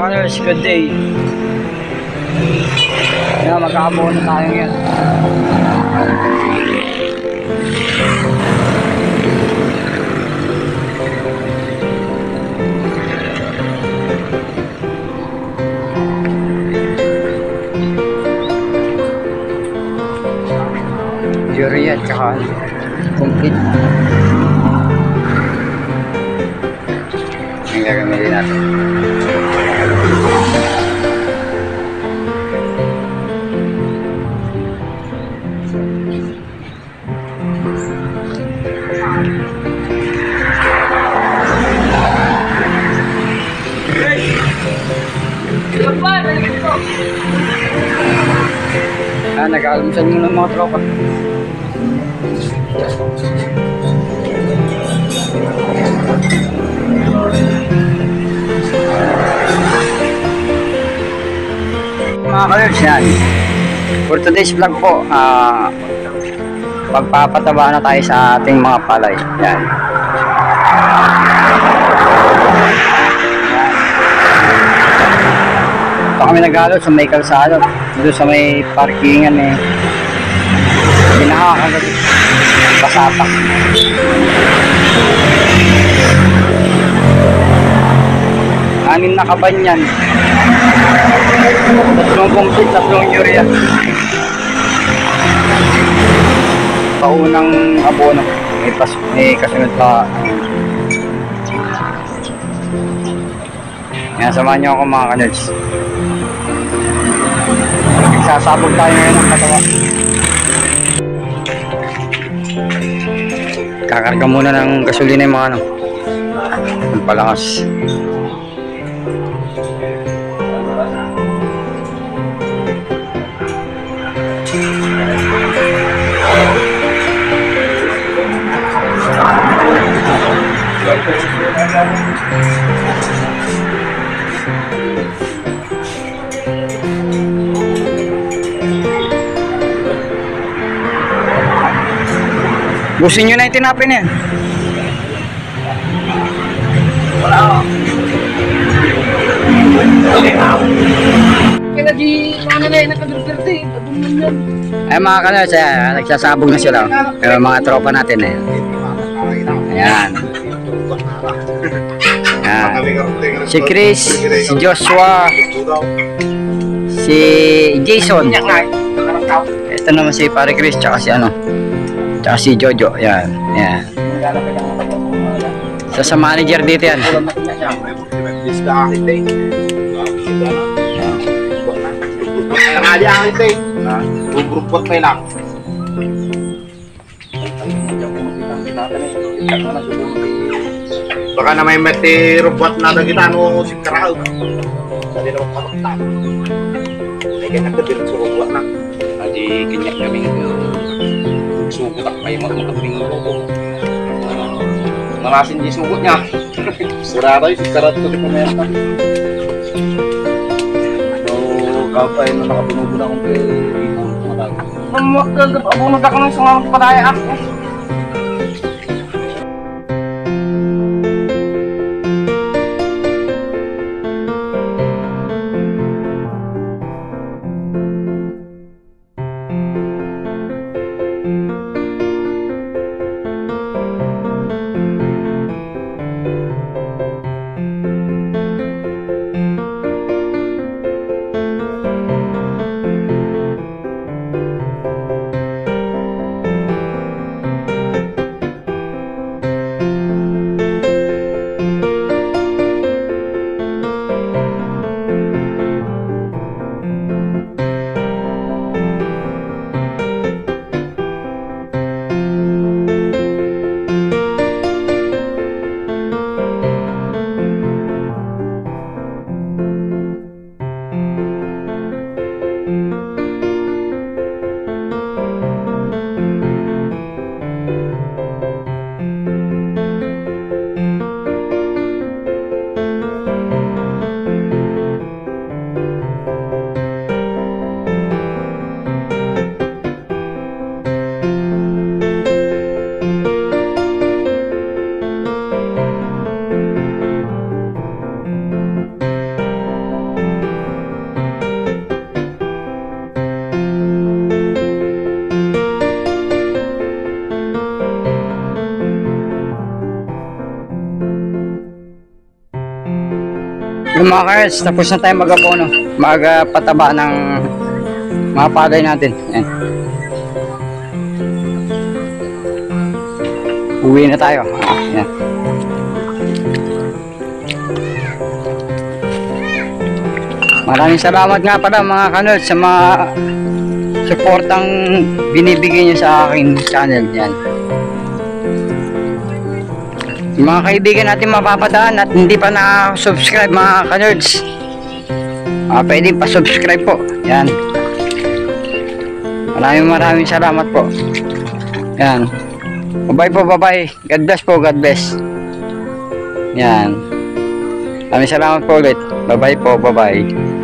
kaners, good day. Yan, magkakabuo na tayo ngayon. Urea at saka complete. Ang gagamitin natin. Nag-aalmusal muna ng mga tropa. Mga kalers, yan. For today's vlog po, pagpapataba na tayo sa ating mga palay. Yan. Ito kami nag-aalot sa may kalsado. Doon sa may parkingan eh. Pinakakagat. Pasapak. Anin na kabanyan. Tatlong complete, tatlong urea. Paunang abono. May kasunod pa. Yan, samahan nyo ako mga kanerds. Sasabog tayo ngayon ng katawa. Kakarga muna ng gasolina yung mga ano, ng palakas. Busin nyo na yung tinapin yan. Wala. Kaya di mana na yung nakadurperte. Ay mga kanas, nagsasabog na sila. Pero mga tropa natin eh. Ayan. Ayan. Si Chris, si Joshua, si Jason. Ito naman si Pare Chris, tsaka si ano. Tsaka si Jojo, yan, yan. Sa manager dito yan. Baka na may meti robot na kita no si Karao. Dali na magpatak. Ay nagdabir sa robot na. Adi kinyak kami sugot at may magkabing robot. Nalasin di sugot niya. Sira tayo si Karat ko di pamenta. So kapay na nakabunubo na akong kay Rino. Magkagab ako nagkakaroon ng mga padaya ako. Yung mga cards, tapos na tayo mag-abono. Mag-pataba ng mga palay natin. Yan. Uwi na tayo. Yan. Maraming salamat nga pala mga kanod sa mga suportang binibigay nyo sa aking channel. Yan. Yung mga kaibigan natin mapapadaan at hindi pa na-subscribe mga kanerds, pwede pa-subscribe po. Yan. Maraming salamat po. Yan. Bye po, bye. God bless po, God bless. Yan. Maraming salamat po ulit. Bye po, bye.